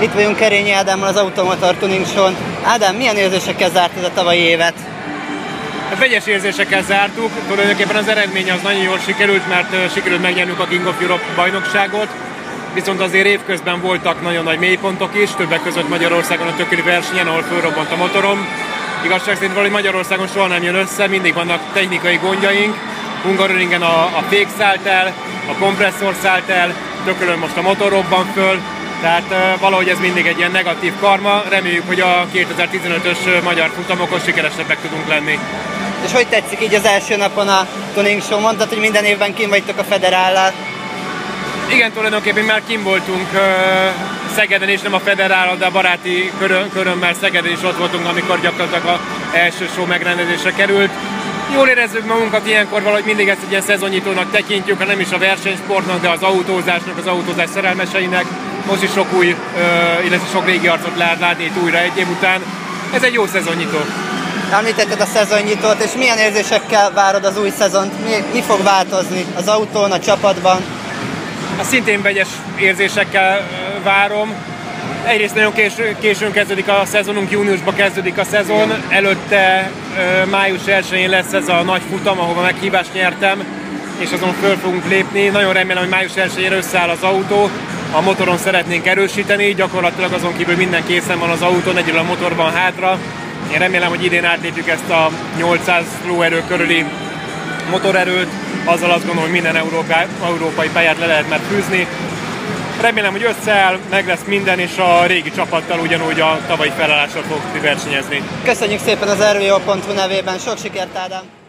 Itt vagyunk Kerényi Ádámmal az Automotor Tuning Show-n. Ádám, milyen érzésekkel zártad a tavalyi évet? Vegyes érzésekkel zártuk, tulajdonképpen az eredmény az nagyon jól sikerült, mert sikerült megnyernünk a King of Europe bajnokságot, viszont azért évközben voltak nagyon nagy mélypontok is, többek között Magyarországon a Tököli versenyen, ahol fölrobbant a motorom. Igazság szerint valahogy Magyarországon soha nem jön össze, mindig vannak technikai gondjaink. Hungaroringen a fék szállt el, a kompresszor szállt el, Tökölön most a motor robban föl, tehát valahogy ez mindig egy ilyen negatív karma. Reméljük, hogy a 2015-ös magyar futamokon sikeresebbek tudunk lenni. És hogy tetszik így az első napon a Tuning Show? Mondtad, hogy minden évben kint vagytok a Federállal. Igen, tulajdonképpen már kint voltunk Szegeden is, nem a Federállal, de a baráti körömmel Szegeden is ott voltunk, amikor gyakorlatilag az első show megrendezésre került. Jól érezzük magunkat ilyenkor, valahogy mindig ezt egy ilyen szezonnyitónak tekintjük, ha nem is a versenysportnak, de az autózásnak, az autózás szerelmeseinek. Most is sok új, illetve sok régi arcot lehet látni itt újra egy év után. Ez egy jó szezonnyitó. Említetted a szezonnyítót, és milyen érzésekkel várod az új szezont? Mi fog változni az autón, a csapatban? Szintén vegyes érzésekkel várom. Egyrészt nagyon későn kezdődik a szezonunk, júniusban kezdődik a szezon. Előtte május 1-én lesz ez a nagy futam, ahova meghívást nyertem, és azon föl fogunk lépni. Nagyon remélem, hogy május 1-ére összeáll az autó. A motoron szeretnénk erősíteni, gyakorlatilag azon kívül minden készen van az autón, egyedül a motor van hátra. Én remélem, hogy idén átlépjük ezt a 800 lóerő körüli motorerőt, azzal azt gondolom, hogy minden európai pályát le lehet már fűzni. Remélem, hogy összeáll, meg lesz minden, és a régi csapattal ugyanúgy a tavalyi felállással fog versenyezni. Köszönjük szépen az Erőjó.hu nevében, sok sikert, Ádám!